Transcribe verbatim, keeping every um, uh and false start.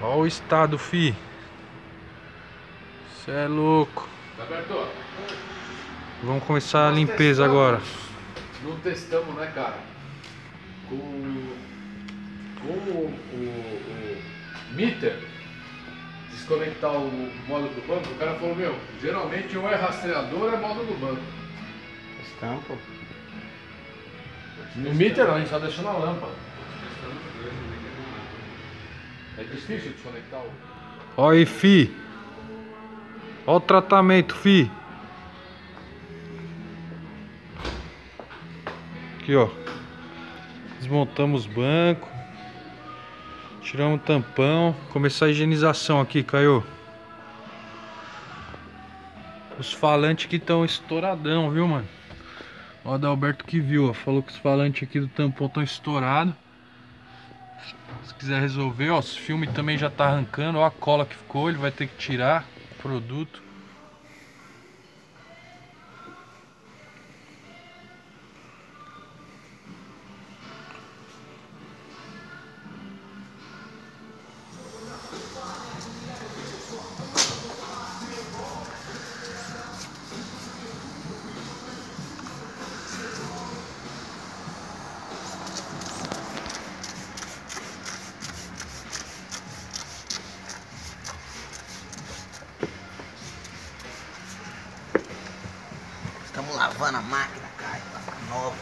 Olha o estado, fi. Cê é louco. Roberto, Vamos começar a nós limpeza testamos, agora. Não testamos, né, cara? Com, com o, o, o meter, desconectar o módulo do banco, o cara falou, meu, geralmente ou é rastreador ou é módulo do banco. Estampa. No meter não, a gente só deixou na lâmpada. É difícil desconectar o... Olha aí, fi. Olha o tratamento, fi. Aqui, ó. Desmontamos os bancos. Tiramos o tampão. Começar a higienização aqui, Caio. Os falantes aqui estão estouradão, viu, mano? O Adalberto que viu, ó. Falou que os falantes aqui do tampão estão estourados. Se quiser resolver, ó. Os filmes também já tá arrancando. Ó a cola que ficou. Ele vai ter que tirar o produto. Estamos lavando a máquina, cara, pra ficar nova.